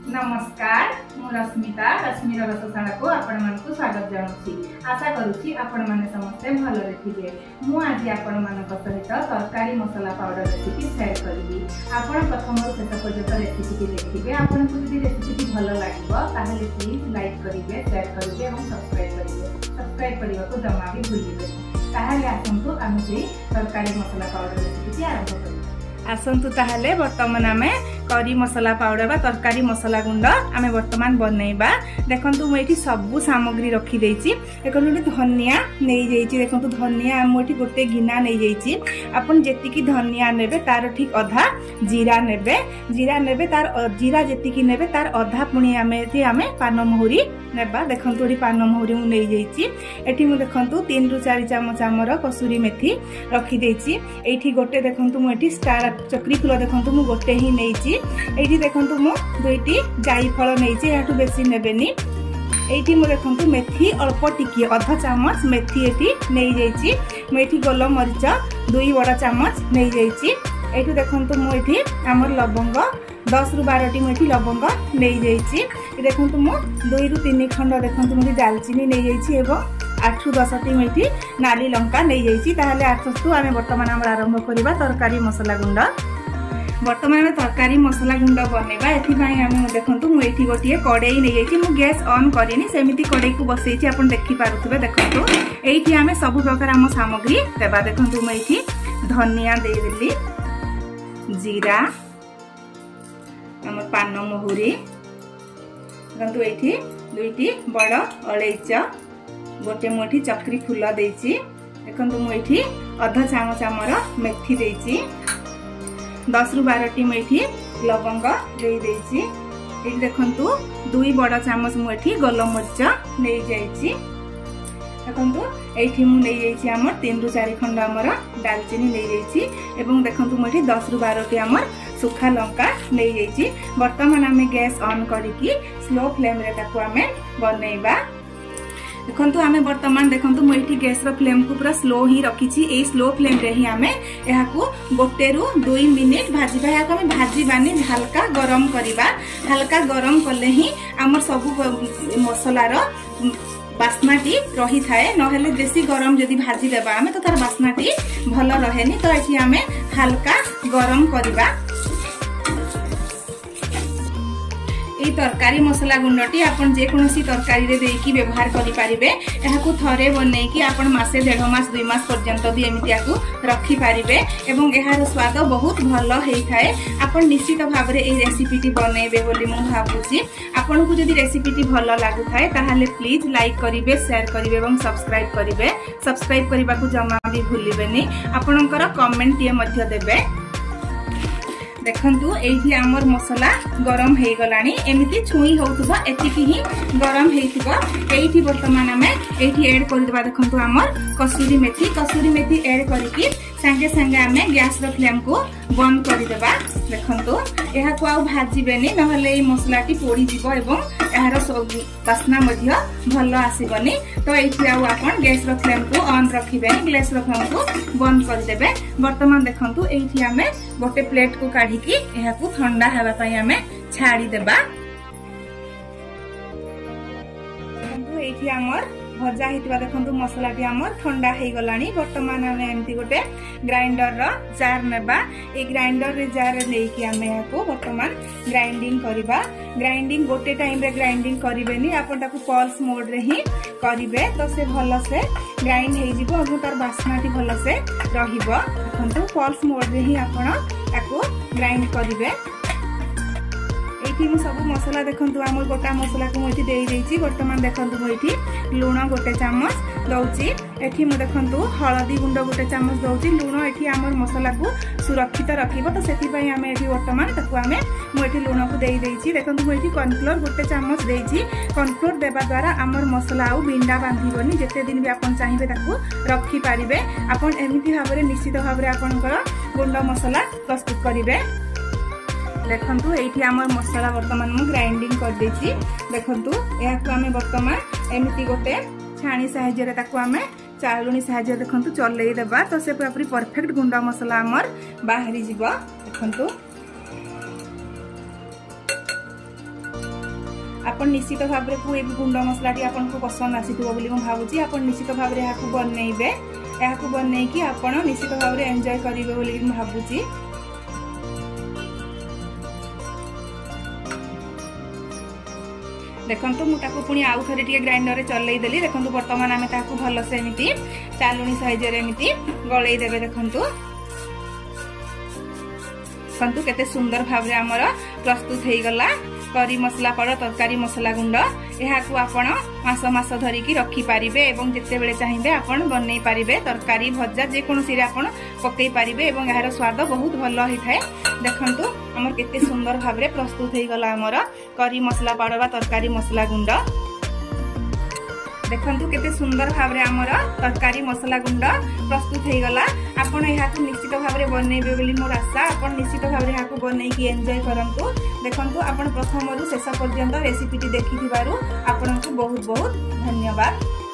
नमस्कार मु रश्मिता रश्मिर रसशाला को आपण मानकु स्वागत जानुछि। आशा करूछि आपण माने समस्ते भलरे थिबे। मु आज आपण मानक सहित तरकारी मसाला पाउडर रेसिपी शेयर करबी। आपण प्रथम शेष पर्यंत रेसिपी देखिबे। आपण को यदि रेसिपी भल लागिबो ताहेले प्लीज लाइक करिवे, शेयर करिवे एवं सब्सक्राइब करिवे। सब्सक्राइब करबा को जमा भी भूलिबे। ताहेले आसंतु आमे सेही तरकारी मसाला पाउडर रेसिपी आरंभ करिबे। आसंतु ताहले वर्तमान आमे करी मसाला पाउडर बा तरकारी मसाला गुंड आमे वर्तमान बनैबा। देखंतु मु एठी सब सामग्री रखी देइछि। एकनोटी धनिया नै जाइछि। देखंतु धनिया मु एठी गोटे गिना नै जाइछि। आपण जेतिकी धनिया नेबे तार ठीक आधा जीरा नेबे तार जीरा जेतिकी नेबे तार आधा पुणी आमे पान मोहरी नेबा। देखंतु एठी पान मोहरी मु नै जाइछि। एठी मु देखंतु 3 रु 4 चमच आमर कसुरी मेथी रखी देइछि। एठी गोटे देखंतु मु एठी स्टार चक्री फूल देखंतु मु गोटे ही नेइछि। एठी देखंतु मु दुईटी जाई फल नेइछि। याटू बेसी नेबेनी। एठी मु देखंतु मेथी अल्प टिकी आधा चामच मेथी एठी नेइ जाइछि। मु एठी गोल मरिच 2 बड़ा चामच नेइ जाइछि। एठी देखंतु मु एठी हमर लवंग 10 रु 12 टी मु एठी लवंग नेइ जाइछि। देखंतु मु 2 रु 3 खंड देखंतु मु दालचीनी नेइ जाइछि एवं 8 रु 10 टी मेथी नाली लंका नै जाइछि। ताहले आसंतु आमे वर्तमान हमर आरंभ करिबा तरकारी मसाला गुंड। वर्तमान में तरकारी मसाला गुंड बनेबा। एथि पई आमे देखंतु मु एठी गोटिए कड़ाई नै जाइछि। मु गैस ऑन करिनि, सेमिति कड़ाई को बसैछि। आपण देखि पारुथबे। देखंतु एठी आमे सब प्रकार हम सामग्री देबा। देखंतु मु एठी धनिया दे देली, जीरा, हमर पान मोहरी, देखंतु एठी दुईटी बड़ अलैच, गोटे मुठी चक्री फूल देइछि। देखंतु मु एठी आधा चामच हमर मेथी देइछि। 10 रु 12 टी मेथी लवंग दे देइछि। एठी देखंतु 2 बड़ा चामच मु एठी गोल मरिच नै जाइछि। देखंतु एठी मु नै जाइछि हमर 3 रु 4 खंड हमर दालचीनी नै जाइछि एवं देखंतु मु एठी 10 रु 12 टी हमर सुखा लंका नै जाइछि। वर्तमान आमे गैस ऑन करिकि स्लो फ्लेम रे ताको आमे बनैबा। देखंतु आमे वर्तमान देखंतु मु एठी गैस रो फ्लेम को पूरा स्लो ही रखिछि। ए स्लो फ्लेम रे ही आमे एहा को 1 रु 2 मिनिट भाजिबा। एहा को आमे भाजिबानी, हल्का गरम करिबा। हल्का गरम करले ही हमर सब मसाला रो बास्नाटी रही थाए। नहेले बेसी गरम जदी भाजी देबा आमे तो तार बास्नाटी भलो रहेनी। तो एठी आमे हल्का गरम करिबा। এই तरकारी मसाला गुंडटी आपण जे कोनोसी तरकारी रे देकी व्यवहार करि पारिबे। एहाकू थरे बनै कि आपण मासे 1.5 मास 2 मास पर्यंत भी एमितियाकू रखि पारिबे एवं एहार स्वाद बहुत भलो हेइ थाए। आपण निश्चित भाव रे ए रेसिपीटी बनैबे बोली मु भाबुची। आपण को जदी रेसिपीटी भलो लागु थाए ताहाले प्लीज लाइक करिवे, शेयर करिवे एवं सब्सक्राइब करिवे। सब्सक्राइब करिबा को जमा भी भूलिबेनी। आपणकर कमेंट ये मध्य देबे। देखंतु एठी हमर मसाला गरम हे गलानी। एमिति छुई होउतबा एतिकी ही गरम हेइतबा। एठी वर्तमान हमें एठी ऐड कर देबा। देखंतु हमर कसूरी मेथी ऐड करिकि संगे संगे हमें गैस रो फ्लेम को बंद कर देबा। देखंतु एहा को आ भाजिबेनी, नहले ए मसलाटी पोड़ी जिवो एवं एहार बास्ना मध्य भलो आसीबनी। तो एठी आ आपण गैस रो फ्लेम को ऑन रखिबेनी, गैस रो फ्लेम को बंद कर देबे। वर्तमान देखंतु एठी हमें गोटे प्लेट को काढी कि एहा को ठंडा हेबा पई हमें छाड़ी देबा। देखंतु एठी हमर भजा हितबा। देखंतु मसालाटी हमर ठंडा हे गलानी। वर्तमान हमें एमती गोटे ग्राइंडर रो जार नेबा। ए ग्राइंडर रे जार नै कि हमें याको वर्तमान ग्राइंडिंग करबा। ग्राइंडिंग गोटे टाइम रे ग्राइंडिंग करिवेनी। आपण ताको पल्स मोड रे ही करिवे तो से भलो से ग्राइंड हे जिवो और तार बास्नाटी भलो से रहिबो। देखंतु पल्स मोड रे ही आपण ताको ग्राइंड करिवे। एठी मु सब मसाला देखंतु हमर गोटा मसाला को मोठी देई देइछि। वर्तमान देखंतु मोठी लूण गोटे चामच दउछि। एठी मु देखंतु हळदी गुंड गोटे चामच दउछि। लूण एठी हमर मसाला को सुरक्षित रखिबो तो सेति पई हमें एठी वर्तमान ताको हमें मु एठी लूण को देई देइछि। देखंतु मु एठी कॉर्नफ्लोर गोटे चामच देइछि। कॉर्नफ्लोर देबा द्वारा हमर मसाला आउ बिंडा बांधिबोनी। जेते दिन भी आपण चाहिबे ताको रखि पारिबे। आपण एमिति भाबरे निश्चित भाबरे आपनकर गुंड मसाला प्रस्तुत करिवे। देखंतु एठी हमर मसाला वर्तमान मु ग्राइंडिंग कर देछि। देखंतु एहा को हमें वर्तमान एमिति गोटे छाणी सहाय्य रे ताको हमें चालुनी सहाय्य देखंतु चलई देबा। तो से पूरा परफेक्ट गुंड मसाला हमर बाहरी जिवो। देखंतु आपण निश्चित भाव में गुंड मसलाटी आपन को पसंद आसीथिबो बोली मैं भावुची। आपण निश्चित भाव में यहाँ बनइबे, यहाँ बनईकि आपण निश्चित भाव में एंजॉय करिवे बोली मैं भावुची। देखंतु मुटा को पुणी आउ थरे टिके ग्राइंडर रे चलई देली। देखंतु वर्तमान आमे ताकू भल से एमिति चालुनी साइज रे एमिति गळई देबे। देखंतु देखंतु केते सुंदर भाव रे हमर प्रस्तुत हेई गला करी मसला पाउडर तरकारी मसला गुंड। यहाँ को आपण मास मास धरिकी रखी पारिबे एवं जेते बेले चाहिबे आपण बनै पारिबे। तरकारी भजा जे कोनोसी रे आपण पकई पारिबे एवं यार स्वाद बहुत भल होई थाए। देखंतु हमर केते सुंदर भाव रे प्रस्तुत हेई गला हमर करी मसला पाउडर बा तरकारी मसला गुंड। देखंतु केते सुंदर भाव रे हमर तरकारी मसला गुंड प्रस्तुत हेई गला। आपण यहाँ को निश्चित भाव रे बनइबे बोली मोर आशा। आपण निश्चित भाव रे यहाँ को बनईकि एंजॉय करंतु। देखंतु आपण प्रथम रु शेष पर्यंत रेसिपीटी देखिथिबारु आपनकु बहुत बहुत धन्यवाद।